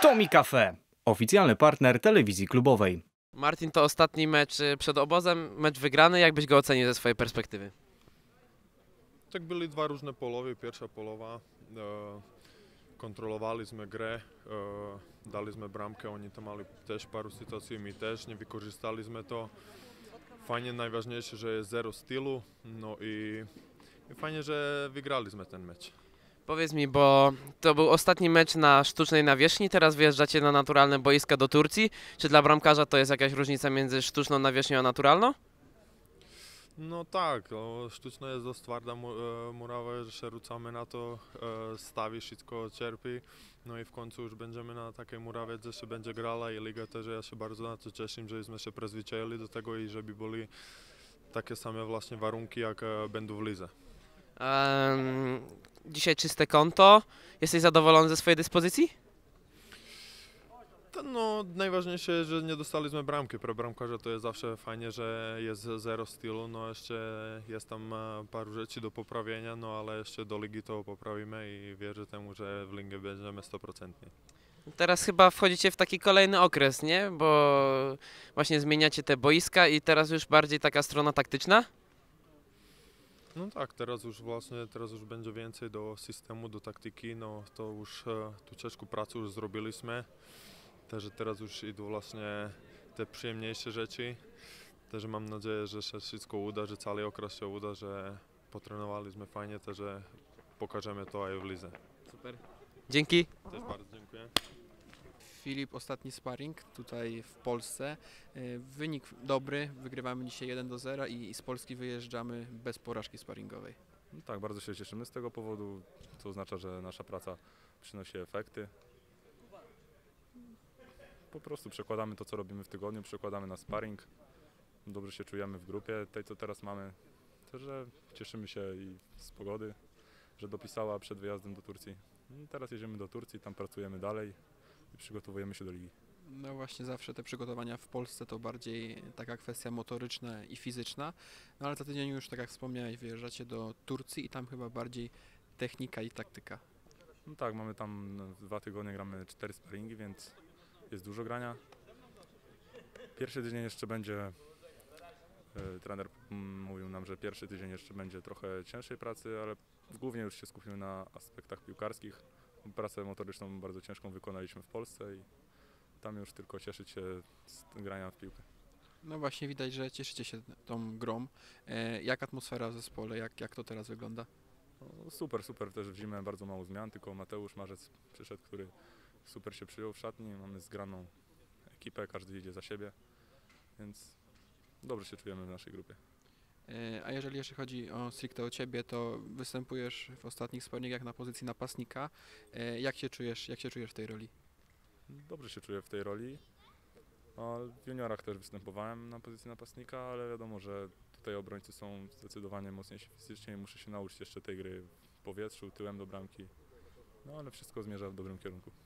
Tomi Cafe, oficjalny partner telewizji klubowej. Martin, to ostatni mecz przed obozem, mecz wygrany. Jak byś go ocenił ze swojej perspektywy? Tak byli dwa różne polowy. Pierwsza polowa kontrolowali sme grę, dali sme bramkę, oni tam mali też paru sytuacji, my też, nie wykorzystali sme to. Fajnie, najważniejsze, że jest zero stylu, no i fajnie, że wygraliśmy ten mecz. Powiedz mi, bo to był ostatni mecz na sztucznej nawierzchni, teraz wyjeżdżacie na naturalne boiska do Turcji. Czy dla bramkarza to jest jakaś różnica między sztuczną nawierzchnią a naturalną? No tak, sztuczna jest dość twarda murawa, że się rzucamy na to, stawi, wszystko cierpi. No i w końcu już będziemy na takiej murawie, że się będzie grała i liga też. Ja się bardzo na to cieszę, żeśmy się przyzwyczaili do tego i żeby byli takie same właśnie warunki, jak będą w lidze. Dzisiaj czyste konto. Jesteś zadowolony ze swojej dyspozycji? No, najważniejsze, że nie dostaliśmy bramki. Pro bramkarza to jest zawsze fajnie, że jest zero stylu. No jeszcze jest tam paru rzeczy do poprawienia, no ale jeszcze do ligi to poprawimy i wierzę temu, że w ligę będziemy 100%. Teraz chyba wchodzicie w taki kolejny okres, nie? Bo właśnie zmieniacie te boiska i teraz już bardziej taka strona taktyczna? No tak, teraz już będzie więcej do systemu, do taktyki, no to już tu ciężką pracę już zrobiliśmy. Także teraz już idą właśnie te przyjemniejsze rzeczy. Także mam nadzieję, że się wszystko uda, że cały okres się uda, że potrenowaliśmy fajnie, także pokażemy to i w lidze. Super. Dzięki. Też bardzo dziękuję. Filip, ostatni sparring tutaj w Polsce. Wynik dobry, wygrywamy dzisiaj 1-0 i z Polski wyjeżdżamy bez porażki sparringowej. No tak, bardzo się cieszymy z tego powodu, co oznacza, że nasza praca przynosi efekty. Po prostu przekładamy to, co robimy w tygodniu, przekładamy na sparring. Dobrze się czujemy w grupie, tej co teraz mamy. Także cieszymy się i z pogody, że dopisała przed wyjazdem do Turcji. I teraz jedziemy do Turcji, tam pracujemy dalej i przygotowujemy się do ligi. No właśnie zawsze te przygotowania w Polsce to bardziej taka kwestia motoryczna i fizyczna, no ale za tydzień już, tak jak wspomniałeś, wyjeżdżacie do Turcji i tam chyba bardziej technika i taktyka. No tak, mamy tam 2 tygodnie, gramy 4 sparingi, więc jest dużo grania. Pierwszy tydzień jeszcze będzie, trener mówił nam, że pierwszy tydzień jeszcze będzie trochę cięższej pracy, ale głównie już się skupimy na aspektach piłkarskich. Pracę motoryczną bardzo ciężką wykonaliśmy w Polsce i tam już tylko cieszyć się z grania w piłkę. No właśnie widać, że cieszycie się tą grą. Jak atmosfera w zespole, jak to teraz wygląda? No, super, też w zimę bardzo mało zmian, tylko Mateusz Marzec przyszedł, który super się przyjął w szatni. Mamy zgraną ekipę, każdy idzie za siebie, więc dobrze się czujemy w naszej grupie. A jeżeli jeszcze chodzi stricte o Ciebie, to występujesz w ostatnich sparingach na pozycji napastnika. Jak się czujesz w tej roli? Dobrze się czuję w tej roli. W juniorach też występowałem na pozycji napastnika, ale wiadomo, że tutaj obrońcy są zdecydowanie mocniejsi fizycznie i muszę się nauczyć jeszcze tej gry w powietrzu, tyłem do bramki. No ale wszystko zmierza w dobrym kierunku.